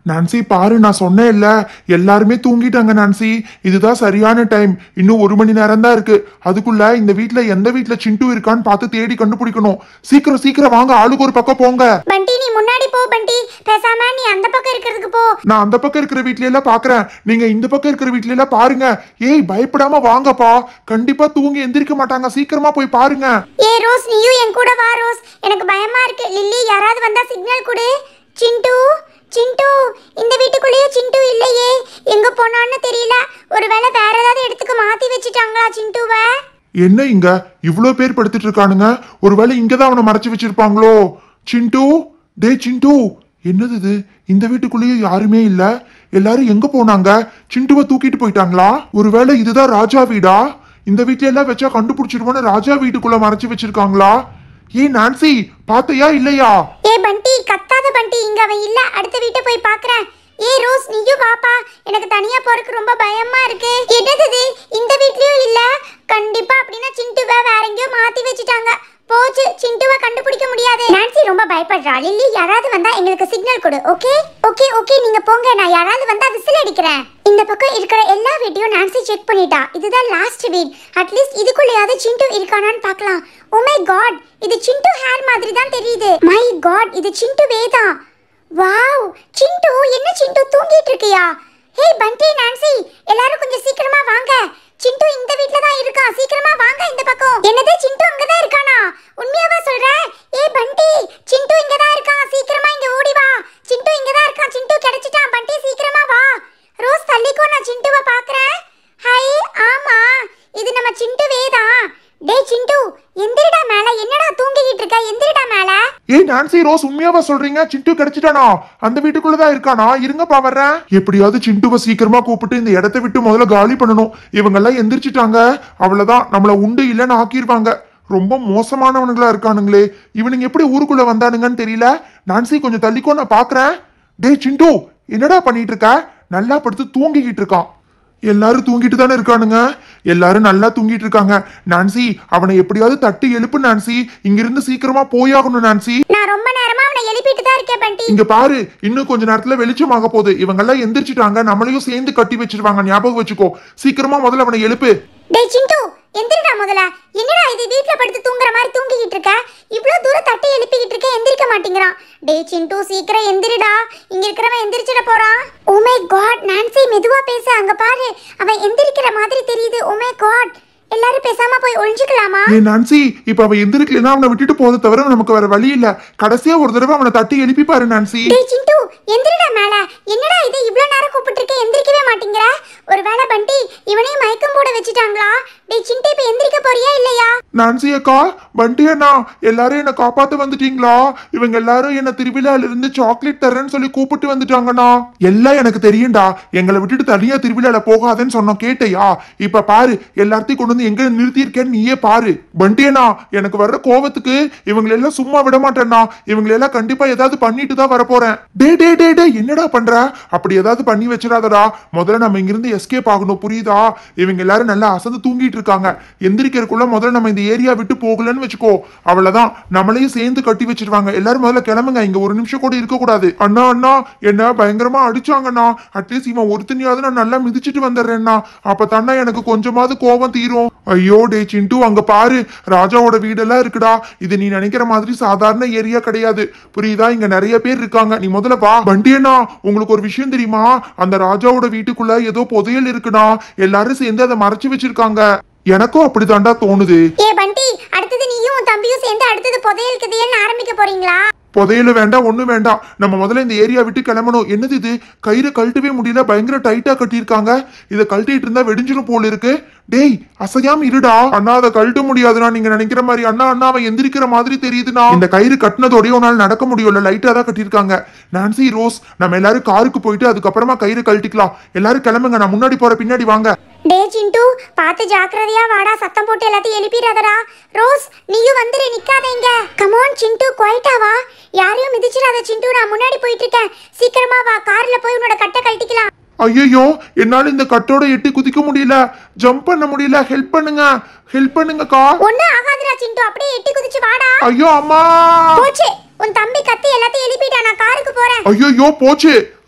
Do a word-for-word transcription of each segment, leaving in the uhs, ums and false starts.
Nancy பாரு, நான் சொன்னேன் இல்ல, எல்லாருமே தூங்கிட்டாங்க நான்சி. இதுதான் சரியான டைம். இன்னும் ஒரு மணி நேரம் தான் இருக்கு. அதுக்குள்ள இந்த வீட்ல எந்த வீட்ல சிண்டு இருக்கான்னு பார்த்து தேடி கண்டுபிடிக்கணும். சீக்கிரம் சீக்கிரம் வாங்க, ஆளுக்கு ஒரு பக்கம் போங்க. பண்டி நீ முன்னாடி போ பண்டி, பேசாம நீ அந்த பக்கம் இருக்கிறதுக்கு போ. நான் அந்த பக்கம் இருக்கிற வீட்ல எல்லாம் பாக்குறேன், நீங்க இந்த பக்கம் இருக்கிற வீட்ல எல்லாம் பாருங்க. ஏய் பயப்படாம வாங்கப்பா, கண்டிப்பா தூங்கி எந்திரிக்க மாட்டாங்க. சீக்கிரமா போய் பாருங்க. ஏ ரோஸ், நீயும் என் கூட வா ரோஸ். எனக்கு பயமா இருக்கு. லில்லி, யாராவது வந்தா சிக்னல் கொடு. சிண்டு சிண்டு, இந்த வீட்டுக்குள்ளேயே சிண்டு இல்லையே, எங்க போனான்னு தெரியல. ஒருவேளை வேற ஏதாவது இடத்துக்கு மாத்தி வச்சுட்டாங்களா சிண்டுவை? என்ன இங்க இவ்ளோ பேர் படுத்துட்டு இருக்கானுங்க? ஒருவேளை இங்கதான் அவனை மறைச்சு வச்சிருப்பாங்களோ? சிண்டு, டே சிண்டு, என்னது இது? இந்த வீட்டுக்குள்ளேயே யாருமே இல்ல. எல்லாரும் எங்க போனாங்க? சிண்டுவை தூக்கிட்டு போயிட்டாங்களா? ஒருவேளை இதுதான் ராஜா வீடா? இந்த வீட்ல எல்லாம் வச்சா கண்டுபிடிச்சிருவோன்னு ராஜா வீட்டுக்குள்ள மறைச்சு வச்சிருக்காங்களா? ஏ நான்சி, பாத்தையா இல்லையா? ஏ பண்டி, கத்தாத பண்டி, இங்க அவன் இல்ல. அடுத்த வீட்டை போய் பாக்குறேன். ஏ ரோஸ், நீயும் வாப்பா. எனக்கு தனியா போறதுக்கு ரொம்ப பயமா இருக்கு. என்னது இது? இந்த வீட்லயும் இல்ல. கண்டிப்பா அப்படின்னா சிண்டுவை வேற எங்கேயோ மாத்தி வச்சுட்டாங்க. போச்சு, சிண்டுவை கண்டுபிடிக்க முடியாது. நான்சி ரொம்ப பயப்படுறா. லில்லி, யாராவது வந்தா எங்களுக்கு சிக்னல் கொடு. ஓகே ஓகே ஓகே, நீங்க போங்க. நான் யாராவது வந்தா விசில் அடிக்கிறேன். இந்த பக்கம் இருக்கிற எல்லா வீட்டையும் நான்சி செக் பண்ணிட்டா. இதுதான் லாஸ்ட் வீட். அட்லீஸ்ட் இதுக்குள்ளேயாவது சிண்டு இருக்கானான்னு பார்க்கலாம். ஓ மை காட், இது சிண்டு ஹேர் மாதிரி தான் தெரியுது. மை காட், இது சிண்டுவே தான். வாவ், சிண்டு, என்ன சிண்டு தூங்கிட்டு இருக்கியா? ஹே பண்டி, நான்சி, எல்லாரும் கொஞ்சம் சீக்கிரமா வாங்க. சிண்டு இந்த வீட்ல தான் இருக்கா. சீக்கிரமா வாங்க இந்த பக்கம். என்னது, சிண்டு அங்க தான் இருக்கானா? உண்மையாவா சொல்ற? ஏ பண்டி, சிண்டு இங்க தான் இருக்கான். சீக்கிரமா இங்க ஓடி வா. சிண்டு இங்க தான் இருக்கான். சிண்டு கிடைச்சிட்டான். பண்டி சீக்கிரமா வா. ரோஸ் தள்ளிக்கோ, நான் சிண்டுவை பார்க்கறேன். ஹை, ஆமா, இது நம்ம சிண்டுவே தான். டேய் சிண்டு, எந்திரடா மேல. என்னடா தூங்கிட்டு இருக்க? எந்திரடா மேல. ஏய் நான்சி, ரோஸ் உண்மையாவா சொல்றீங்க? சிண்டு கிடைச்சிட்டானா? அந்த வீட்டுக்குள்ளதான் இருக்கானா? இருங்கப்பா வர்றேன். எப்படியாவது சிண்டுவை சீக்கிரமா கூப்பிட்டு இந்த இடத்தை விட்டு முதல்ல காலி பண்ணணும். இவங்க எல்லாம் எந்திரிச்சிட்டாங்க, அவ்வளவுதான், நம்மள உண்டு இல்லைன்னு ஆக்கிடுவாங்க. ரொம்ப மோசமானவனுங்களா இருக்கானுங்களே. இவனுங்க எப்படி ஊருக்குள்ள வந்தானுங்கன்னு தெரியல. நான்சி கொஞ்சம் தள்ளிக்கோ, நான் பாக்குறேன். டேய் சிண்டு, என்னடா பண்ணிட்டு இருக்க? நல்லா படுத்து தூங்கிக்கிட்டு இருக்கான். எல்லாரும் தூங்கிட்டு தானே இருக்கானுங்க. எல்லாரும் நல்லா தூங்கிட்டு இருக்காங்க. நான்சி, அவனை எப்படியாவது தட்டி எழுப்பு நான்சி. இங்கிருந்து சீக்கிரமா போயாகணும் நான்சி. நான் ரொம்ப நேரமா அவனை எழுப்பிட்டு தான் இருக்கேன் பண்டி. இங்க பாரு, இன்னும் கொஞ்ச நேரத்துல வெளிச்சமாக போகுது. இவங்க எல்லாம் எந்திரிச்சிட்டாங்க, நம்மளையும் சேர்ந்து கட்டி வச்சிருவாங்க. ஞாபகம் வச்சுக்கோ. சீக்கிரமா முதல்ல அவனை எழுப்பு. டேய் சிண்டு, எந்திரடா முதல்ல. என்னடா இது, வீட்ல படுத்து தூங்குற மாதிரி தூங்கிக்கிட்டு இருக்க? இவ்ளோ தூரம் தட்டி எழுப்பிக்கிட்டு இருக்க, எந்திரிக்க மாட்டேங்கிறான். டேய் சிண்டு, சீக்கிரம் எந்திரிடா. இங்க இருக்கிறவன் எந்திரிச்சிட போறான். ஓ மை காட், நான்சி மெதுவா பேச. அங்க பாரு, அவன் எந்திரிக்கிற மாதிரி தெரியுது. ஓ மை காட், எல்லாரும் பேசாம போய் ஒளிஞ்சுக்கலாமா? ஏ நான்சி, இப்ப அவன் எந்திரிக்கலனா அவனை விட்டுட்டு போறத தவிர நமக்கு வேற வழி இல்ல. கடைசியா ஒரு தடவை அவனை தட்டி எழுப்பி பாரு நான்சி. டேய் சிண்டு, எந்திரடா மேல. என்னடா இது, இவ்ளோ நேரம் கூப்பிட்டு இருக்க, எந்திரிக்கவே மாட்டேங்கற? ஒருவேளை பண்டி இவனையும் மயக்கம் போட வச்சிட்டாங்களா? டேய் சிண்டு, இப்ப எந்திரிக்க போறியா இல்லையா? நான்சி அக்கா, பண்டி அண்ணா, எல்லாரும் என்ன காப்பாத்த வந்துட்டீங்களா? இவங்க எல்லாரும் என்ன திருவிழால இருந்து சாக்லேட் தரேன்னு சொல்லி கூப்பிட்டு வந்துட்டாங்கண்ணா. எல்லாம் எனக்கு தெரியும்டா. எங்களை விட்டுட்டு தனியா திருவிழால போகாதேன்னு சொன்னோம், கேட்டையா? இப்ப பாரு, எல்லாத்தையும் கொண்டு வந்து எங்க நிறுத்தி இருக்கேன்னு நீயே பாரு. பண்டி அண்ணா, எனக்கு வர்ற கோவத்துக்கு இவங்களை எல்லாம் சும்மா விட மாட்டேன்னா. இவங்களை எல்லாம் கண்டிப்பா ஏதாவது பண்ணிட்டு தான் வர போறேன். டே டே டே டே என்னடா பண்ற? அப்படி ஏதாவது பண்ணி வச்சிடாதடா. முதல்ல நம்ம இங்கிருந்து எஸ்கேப் ஆகணும், புரியுதா? இவங்க எல்லாரும் நல்லா அசந்து தூங்கிட்டு இருக்காங்க. எந்திரிக்கிறதுக்குள்ள முதல்ல நம்ம இந்த ஏரியா விட்டு போகலன்னு வச்சுக்கோ, அவ்வளவுதான், நம்மளையும் சேர்ந்து கட்டி வச்சிருவாங்க. எல்லாரும் முதல்ல கிளம்புங்க, இங்க ஒரு நிமிஷம் கூட இருக்க கூடாது. அண்ணா அண்ணா, என்ன பயங்கரமா அடிச்சாங்கண்ணா. அட்லீஸ்ட் இவன் ஒருத்தனையாவது நான் நல்லா மிதிச்சிட்டு வந்துடுறேன்னா, அப்ப தானே எனக்கு கொஞ்சமாவது கோபம் தீரும். ஐயோ டே சிண்டு, அங்க பாரு, ராஜாவோட வீடெல்லாம் இருக்குடா. இது நீ நினைக்கிற மாதிரி சாதாரண ஏரியா கிடையாது, புரியுதா? இங்க நிறைய பேர் இருக்காங்க. நீ முதல்ல வா. பண்டியண்ணா, உங்களுக்கு ஒரு விஷயம் தெரியுமா? அந்த ராஜாவோட வீட்டுக்குள்ள ஏதோ புதையல் இருக்குடா. எல்லாரும் சேர்ந்து அதை மறைச்சு வச்சிருக்காங்க. எனக்கும் அப்படித்தாண்டா தோணுது. ஏ பண்டி, அடுத்தது நீயும் உன் தம்பியும் சேர்ந்து அடுத்தது புதையல் கதையல்னு ஆரம்பிக்க போறீங்களா? புதையல வேண்டாம், ஒண்ணு வேண்டாம். நம்ம முதல்ல இந்த ஏரியா விட்டு கிளம்பணும். என்னது இது, கயிறு கழட்டவே முடியல, பயங்கர டைட்டா கட்டியிருக்காங்க. இதை கழட்டிட்டு இருந்தா வெடிஞ்சிடும் போல இருக்கு. டேய் அசையாம இருடா. அண்ணா, அதை கழட்ட முடியாதுண்ணா, நீங்க நினைக்கிற மாதிரி. அண்ணா அண்ணா, அவன் எந்திரிக்கிற மாதிரி தெரியுதுண்ணா. இந்த கயிறு கட்டினதோடய உன்னால நடக்க முடியல, லைட்டா தான் கட்டியிருக்காங்க. நான்சி, ரோஸ், நம்ம எல்லாரும் காருக்கு போயிட்டு அதுக்கப்புறமா கயிறு கழட்டிக்கலாம். எல்லாரும் கிளம்புங்க, நான் முன்னாடி போற, பின்னாடி வாங்க. டே சிண்டு, பார்த்து ஜாக்கிரதையா வாடா. சத்தம் போட்டு எல்லாத்தையும் எழுப்பிடாதடா. ரோஸ், நீயும் வந்துரு, நிக்காதீங்க. கம் ஆன் சிண்டு, குவைட்டா வா. யாரையும் மிதிச்சிடாத சிண்டு, நான் முன்னாடி போயிட்டு இருக்கேன். சீக்கிரமா வா, கார்ல போய் உன்னோட கட்டை கழட்டிக்கலாம். ஐயோ, என்னால இந்த கட்டோட எட்டி குதிக்க முடியல, ஜம்ப் பண்ண முடியல. ஹெல்ப் பண்ணுங்க, ஹெல்ப் பண்ணுங்கக்கா. ஒண்ணு ஆகாதுடா சிண்டு, அப்படியே எட்டி குதிச்சு வாடா. ஐயோ அம்மா, போச்சு, உன் தம்பி கத்தி எல்லாத்தையும் எழுப்பிட்டா. நான் காருக்கு போறேன். ஐயோ போச்சு.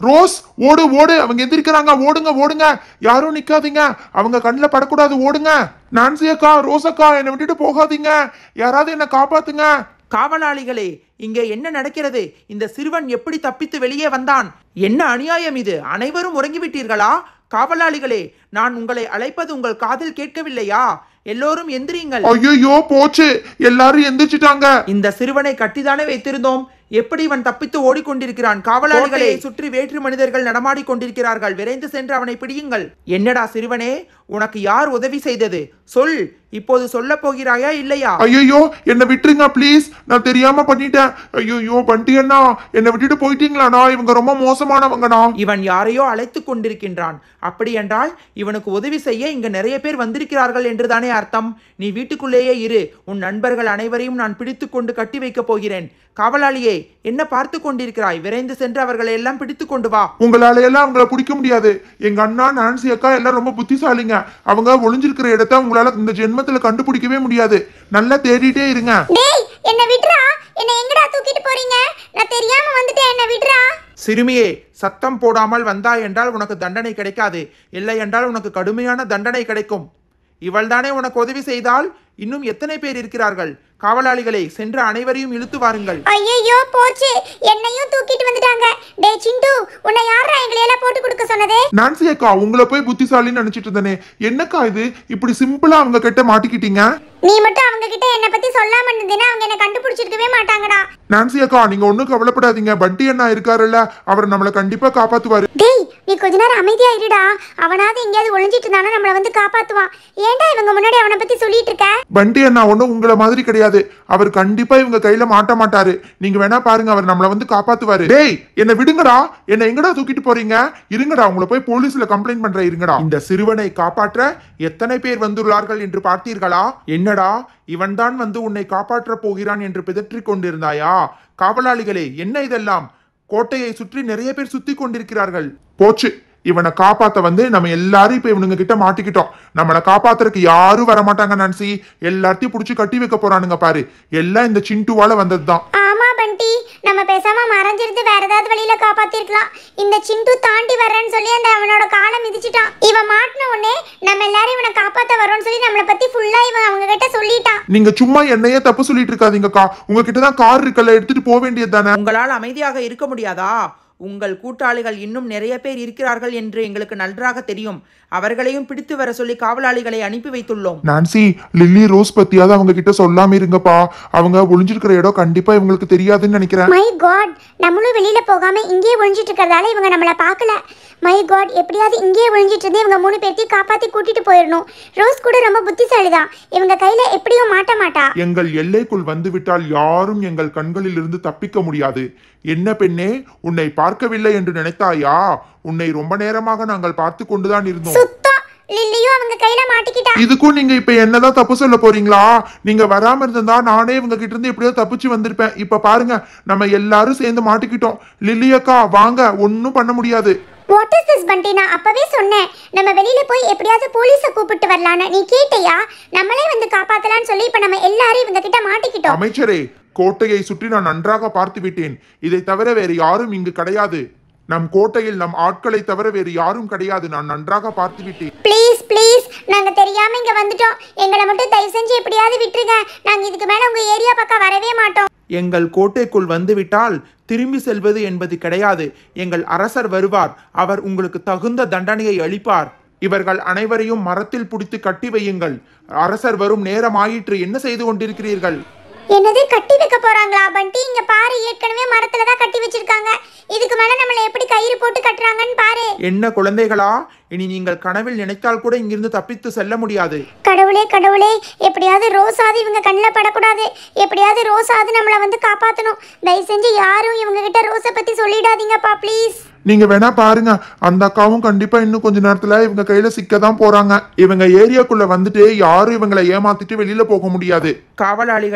ரோஸ் ஓடு ஓடு, அவங்க எந்திரிக்கிறாங்க, ஓடுங்க ஓடுங்க, யாரும் நிக்காதீங்க, அவங்க கண்ணுல படக்கூடாது, ஓடுங்க. நான்சி அக்கா, ரோஸ் அக்கா, என்னை விட்டுட்டு போகாதீங்க, யாராவது என்ன காப்பாத்துங்க. காவலாளிகளே, இங்கே என்ன நடக்கிறது? இந்த சிறுவன் எப்படி தப்பித்து வெளியே வந்தான்? என்ன அநியாயம் இது? அனைவரும் உறங்கிவிட்டீர்களா? காவலாளிகளே, நான் உங்களை அழைப்பது உங்கள் காதில் கேட்கவில்லையா? எல்லோரும் எந்திரிங்கள். ஐயோ போச்சு, எல்லாரும் எந்திரிச்சிட்டாங்க. இந்த சிறுவனை கட்டிதானே வைத்திருந்தோம், எப்படி இவன் தப்பித்து ஓடிக்கொண்டிருக்கிறான்? காவலாளிகளை சுற்றி வேற்று மனிதர்கள் நடமாடி கொண்டிருக்கிறார்கள், விரைந்து சென்று அவனை பிடியுங்கள். என்னடா சிறுவனே, உனக்கு யார் உதவி செய்தது? சொல், இப்போது சொல்ல போகிறாயா இல்லையா? ஐயோ என்னை விட்டுருங்க ப்ளீஸ், நான் தெரியாம பண்ணிட்டேன். ஐயோ பண்டி அண்ணா, என்னை விட்டுட்டு போயிட்டீங்களாண்ணா, இவங்க ரொம்ப மோசமானவங்கண்ணா. இவன் யாரையோ அழைத்து கொண்டிருக்கின்றான். அப்படி என்றால் இவனுக்கு உதவி செய்ய இங்க நிறைய பேர் வந்திருக்கிறார்கள் என்றுதானே அர்த்தம். நீ வீட்டுக்குள்ளேயே இரு, உன் நண்பர்கள் அனைவரையும் நான் பிடித்து கொண்டு கட்டி வைக்க போகிறேன். காவலாளியே, என்ன பார்த்து கொண்டிருக்கிறாய்? விரைந்து சென்று அவர்களை எல்லாம் பிடித்து கொண்டு வா. உங்களால எல்லாம் அவங்கள பிடிக்க முடியாது. எங்க அண்ணா நான்சி அக்கா எல்லாம் ரொம்ப புத்திசாலிங்க. அவங்க ஒளிஞ்சிருக்கிற இடத்த உங்களால இந்த ஜென்மத்துல கண்டுபிடிக்கவே முடியாது. நல்லா தேடிட்டே இருங்க. டேய், என்ன விட்றா, என்ன எங்கடா தூக்கிட்டு போறீங்க? நான் தெரியாம வந்துட்டேன், என்ன விட்றா. சிறுமியே, சத்தம் போடாமல் வந்தாய் என்றால் உனக்கு தண்டனை கிடைக்காது, இல்லை என்றால் உனக்கு கடுமையான தண்டனை கிடைக்கும். இவள்தானே உனக்கு உதவி செய்தால்? இன்னும் எத்தனை பேர் இருக்கிறார்கள்? காவலாளிகளை சென்று அனைவரையும் இழுத்து வாருங்கள். ஐயோ போச்சு, என்னையும் தூக்கிட்டு வந்துட்டாங்க. டேய் சிண்டு, உன்னை யாரா எங்களை எல்லாம் போட்டு கொடுக்க சொன்னதே? நான்சி அக்கா, உங்களை போய் புத்திசாலின்னு நினைச்சிட்டு இருந்தனே, என்னக்கா இது இப்படி சிம்பிளா அவங்க கிட்ட மாட்டிக்கிட்டீங்க? நீ மட்டும் அவங்க கிட்ட என்ன பத்தி சொல்லாம இருந்தீனா அவங்க என்ன கண்டுபிடிச்சிருக்கவே மாட்டாங்கடா. நான்சி அக்கா, நீங்க ஒண்ணும் கவலைப்படாதீங்க, பண்டி அண்ணா இருக்காருல்ல, அவர் நம்மள கண்டிப்பா காப்பாத்துவாரு. டேய், நீ கொஞ்ச நேரம் அமைதியா இருடா. அவனாவது எங்கேயாவது ஒளிஞ்சிட்டு இருந்தானா நம்மள வந்து காப்பாத்துவான். ஏன்டா இவங்க முன்னாடி அவனை பத்தி சொல்லிட்டு இருக்க? பண்டி அண்ணா ஒண்ணும் உங்களை மாதிரி கிடையாது, அவர் கண்டிப்பா இவங்க கையில மாட்ட மாட்டாரு. நீங்க வேணா பாருங்க, அவர் நம்மள வந்து காப்பாத்துவாரு. டேய், என்ன விடுங்கடா, என்ன எங்கடா தூக்கிட்டு போறீங்க? இருங்கடா, உங்களை போய் போலீஸ்ல கம்ப்ளைண்ட் பண்ற. இருங்கடா. இந்த சிறுவனை காப்பாற்ற எத்தனை பேர் வந்துள்ளார்கள் என்று பார்த்தீர்களா? என்னடா, இவன் தான் வந்து உன்னை காப்பாற்ற போகிறான் என்று பிதற்றிக் கொண்டிருந்தாயா? காவலாளிகளே, என்ன இதெல்லாம்? கோட்டையை சுற்றி நிறைய பேர் சுத்தி கொண்டிருக்கிறார்கள். போச்சு, இவனை காப்பாத்த வந்து நம்ம எல்லாரும் இப்ப இவனுங்க கிட்ட மாட்டிக்கிட்டோம். நம்மளை காப்பாத்துறதுக்கு யாரும் வரமாட்டாங்க நான்சி, எல்லாத்தையும் புடிச்சு கட்டி வைக்க போறானுங்க பாரு. எல்லாம் இந்த சிண்டுவால வந்ததுதான். ஆமா பண்டி, நம்ம பேசாம மறைஞ்சிருந்து வேற ஏதாவது வழியில காப்பாத்திருக்கலாம். இந்த சிண்டு தாண்டி வர்றேன்னு சொல்லி அந்த அவனோட காலை மிதிச்சிட்டான். இவன் மாட்டின உடனே நம்ம எல்லாரும் இவனை காப்பாத்த வரோம்னு சொல்லி நம்மளை பத்தி ஃபுல்லா இவன் அவங்க கிட்ட சொல்லிட்டான். நீங்க சும்மா என்னையே தப்பு சொல்லிட்டு இருக்காதீங்கக்கா, உங்ககிட்ட தான் கார் இருக்கல, எடுத்துட்டு போக வேண்டியது தானே. உங்களால் அமைதியாக இருக்க முடியாதா? உங்கள் கூட்டாளிகள் இன்னும் நிறைய பேர் இருக்கிறார்கள் என்று எங்களுக்கு நன்றாக தெரியும். அவர்களையும் பிடித்து வர சொல்லி காவலாளிகளை அனுப்பி வைத்துள்ளோம். நான்சி, லில்லி ரோஸ் பத்தியாவது அவங்க கிட்ட சொல்லாம இருங்கப்பா. அவங்க ஒளிஞ்சிருக்கிற இடம் கண்டிப்பா இவங்களுக்கு தெரியாதுன்னு நினைக்கிறேன். மை காட், நம்மளும் வெளியில போகாம இங்கேயே ஒளிஞ்சிட்டு இருக்கிறதால இவங்க நம்மள பார்க்கல. மை காட், எப்படியாவது இங்கேயே ஒளிஞ்சிட்டு இருந்து இவங்க மூணு பேர்த்தையும் காப்பாத்தி கூட்டிட்டு போயிடணும். ரோஸ் கூட ரொம்ப புத்திசாலிதான், இவங்க கையில எப்படியும் மாட்ட மாட்டா. எங்கள் எல்லைக்குள் வந்துவிட்டால் யாரும் எங்கள் கண்களில் இருந்து தப்பிக்க முடியாது. என்ன பெண்ணே, உன்னை பார்க்கவில்லை என்று நினைத்தாயா? உன்னை ரொம்ப நேரமாக நாங்கள் பார்த்து கொண்டுதான் இருந்தோம். சுத்தம், லில்லியும் அவங்க கையில மாட்டிக்கிட்டா. இதுக்கும் நீங்க இப்ப என்னதான் தப்பு சொல்ல போறீங்களா? நீங்க வராம இருந்தா நானே இவங்க கிட்ட இருந்து எப்படியோ தப்பிச்சு வந்திருப்பேன். இப்ப பாருங்க, நம்ம எல்லாரும் சேர்ந்து மாட்டிக்கிட்டோம். லில்லி அக்கா வாங்க, ஒன்னும் பண்ண முடியாது. வாட் இஸ் திஸ் பண்டி? நான் அப்பவே சொன்னேன் நம்ம வெளியில போய் எப்படியாவது போலீஸை கூப்பிட்டு வரலான்னு. நீ கேட்டியா? நம்மளே வந்து காப்பாத்தலாம்னு சொல்லி இப்ப நம்ம எல்லாரும் இவங்க கிட்ட மாட்டிக்கிட்டோம். அமைச்சரே, கோட்டையை சுற்றி நான் நன்றாக பார்த்து விட்டேன். இதை தவிர வேறு யாரும் இங்கு கிடையாது. நம் கோட்டையில் நம் ஆட்களை தவிர வேறு யாரும் கிடையாது. நான் நன்றாக பார்த்து விட்டேன். ப்ளீஸ் ப்ளீஸ், நாங்க தெரியாம இங்க வந்துட்டோம். எங்களை மட்டும் தயவு செஞ்சு எப்படியாவது விட்டுருங்க. நாங்க இதுக்கு மேல உங்க ஏரியா பக்கம் வரவே மாட்டோம். எங்கள் கோட்டைக்குள் வந்துவிட்டால் திரும்பி செல்வது என்பது கிடையாது. எங்கள் அரசர் வருவார், அவர் உங்களுக்கு தகுந்த தண்டனையை அளிப்பார். இவர்கள் அனைவரையும் மரத்தில் பிடித்து கட்டி வையுங்கள். அரசர் வரும் நேரம் ஆயிற்று. என்ன செய்து கொண்டிருக்கிறீர்கள்? என்னது, கட்டி வைக்க போறாங்களா? பண்டி, இங்க பாரு, ஏற்கனவே மரத்துல தான் கட்டி வச்சிருக்காங்க. இதுக்கு மேல நம்மள எப்படி கயிறு போட்டு கட்டுறாங்கன்னு பாரு. என்ன குழந்தைகளா, இனி நீங்கள் கனவில் நினைத்தால் கூட இங்கிருந்து தப்பித்து செல்ல முடியாது. கடவுளே கடவுளே, எப்படியாவது ரோஸாவது இவங்க கண்ணில் படக்கூடாது. எப்படியாவது ரோஸாவது நம்மளை வந்து காப்பாற்றணும். தயவு செஞ்சு யாரும் இவங்க கிட்ட ரோஸை பத்தி சொல்லிடாதீங்கப்பா ப்ளீஸ். நீங்க வேணா பாருங்க, அந்த அக்காவும் கண்டிப்பா இன்னும் கொஞ்ச நேரத்துல இவங்க கையில சிக்கதான் போறாங்க. இவங்க ஏரியாக்குள்ள வந்துட்டு யாரும் இவங்களை ஏமாத்திட்டு வெளியில போக முடியாது. காவலாளிகளே,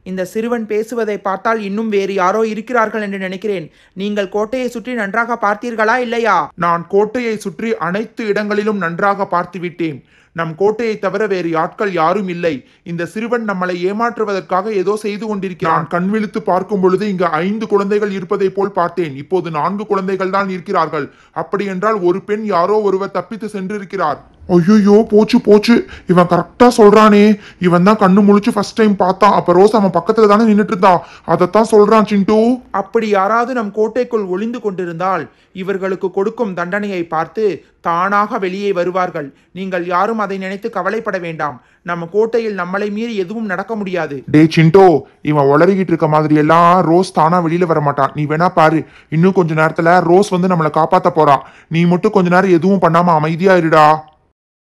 இந்த சிறுவன் பேசுவதை பார்த்தால் இன்னும் வேறு யாரோ இருக்கிறார்கள் என்று நினைக்கிறேன். நீங்கள் கோட்டையை சுற்றி நன்றாக பார்த்தீர்களா இல்லையா? நான் கோட்டையை சுற்றி அனைத்து இடங்களிலும் நன்றாக பார்த்து விட்டேன். நம் கோட்டையை தவிர வேறு ஆட்கள் யாரும் இல்லை. இந்த சிறுவன் நம்மளை ஏமாற்றுவதற்காக ஏதோ செய்து கொண்டிருக்கிறான். நான் கண் விழித்து பார்க்கும் பொழுது இங்கு ஐந்து குழந்தைகள் இருப்பதை போல் பார்த்தேன். இப்போது நான்கு குழந்தைகள் தான் இருக்கிறார்கள். அப்படி என்றால் ஒரு பெண் யாரோ ஒருவர் தப்பித்து சென்றிருக்கிறார். ஐயோ, போச்சு போச்சு. இவன் கரெக்டா சொல்றானே. இவன் தான் கண்ணு முழிச்சு ஃபர்ஸ்ட் டைம் பார்த்தான். அப்ப ரோஸ் அவன் பக்கத்துல தானே நின்னுட்டு இருந்தான். அதைத்தான் சொல்றான் சிண்டு. அப்படி யாராவது நம் கோட்டைக்குள் ஒளிந்து கொண்டிருந்தால் இவர்களுக்கு கொடுக்கும் தண்டனையை பார்த்து தானாக வெளியே வருவார்கள். நீங்கள் யாரும் அதை நினைத்து கவலைப்பட வேண்டாம். நம்ம கோட்டையில் நம்மளை மீறி எதுவும் நடக்க முடியாது. டே சிண்டோ, இவன் உளறிக்கிட்டு இருக்க மாதிரி எல்லாம் ரோஸ் தானா வெளியில வர மாட்டான். நீ வேணா பாரு, இன்னும் கொஞ்ச நேரத்துல ரோஸ் வந்து நம்மளை காப்பாத்த போறான். நீ மட்டும் கொஞ்ச நேரம் எதுவும் பண்ணாம அமைதியா இருடா.